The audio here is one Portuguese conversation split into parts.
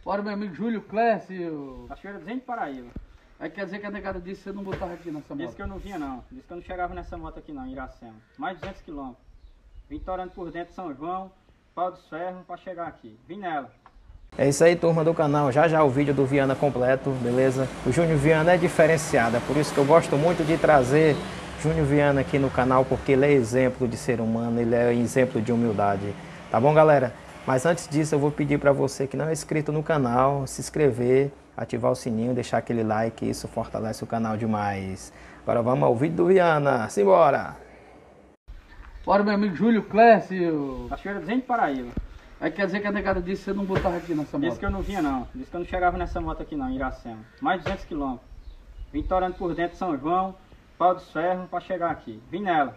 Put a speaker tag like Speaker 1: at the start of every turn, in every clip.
Speaker 1: Bora, meu amigo Júlio Clécio.
Speaker 2: Cachoeira do Paraíba.
Speaker 1: Aí quer dizer que a negada disse que você não botava aqui nessa moto?
Speaker 2: Disse que eu não vinha não. Disse que eu não chegava nessa moto aqui não, em Iracema. Mais de 200 km. Vim torando por dentro de São João, Pau dos Ferros, pra chegar aqui. Vim nela.
Speaker 3: É isso aí, turma do canal. Já o vídeo do Viana completo, beleza? O Júnior Viana é diferenciado, é por isso que eu gosto muito de trazer Júnior Viana aqui no canal, porque ele é exemplo de ser humano, ele é exemplo de humildade. Tá bom, galera? Mas antes disso, eu vou pedir para você que não é inscrito no canal, se inscrever, ativar o sininho, deixar aquele like, isso fortalece o canal demais. Agora vamos ao vídeo do Viana, simbora!
Speaker 1: Bora, meu amigo Júlio Clécio.
Speaker 2: Cachoeira do Paraíba.
Speaker 1: Aí quer dizer que a negada disse que você não botava aqui nessa moto?
Speaker 2: Disse que eu não vinha não. Disse que eu não chegava nessa moto aqui não, em Iracema. Mais de 200 km. Vim torando por dentro de São João, Pau dos Ferros, pra chegar aqui. Vim nela.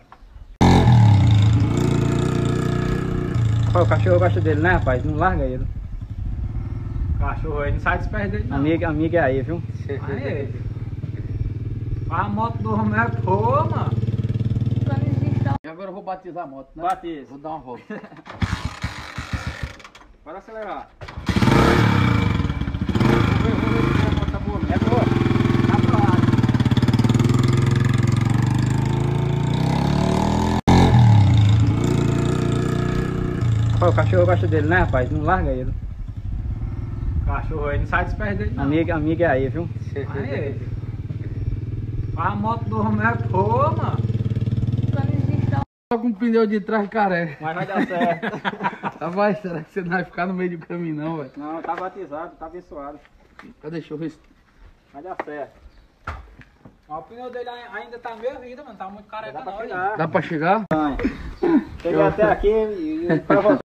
Speaker 2: O cachorro gosta dele, né, rapaz? Não larga ele.
Speaker 4: O cachorro aí não sai dos pés dele, não.
Speaker 2: Amiga é aí, viu?
Speaker 4: Aí, a moto do homem é boa, mano.
Speaker 1: E agora eu vou batizar a moto, né?
Speaker 2: Batiza.
Speaker 1: Vou dar uma volta.
Speaker 2: Pode acelerar. Vou ver se a moto tá boa. É boa. Tá pro lado. O cachorro gosta dele, né, rapaz? Não larga ele.
Speaker 4: O cachorro aí não sai dos pés dele, não.
Speaker 2: Amiga é aí, viu?
Speaker 4: Aí, a moto do homem é boa, mano.
Speaker 1: Só com o pneu de trás careca.
Speaker 2: Mas vai dar certo.
Speaker 1: Rapaz, será que você não vai ficar no meio do caminho não, velho?
Speaker 2: Não, tá batizado, tá abençoado.
Speaker 1: Deixa eu ver se...
Speaker 2: Vai dar certo.
Speaker 4: Mas o pneu dele ainda tá meio vida, mano. Tá muito careca
Speaker 2: Dá pra
Speaker 4: não,
Speaker 2: chegar.
Speaker 1: Dá pra chegar?
Speaker 2: Cheguei até aqui e pra voltar.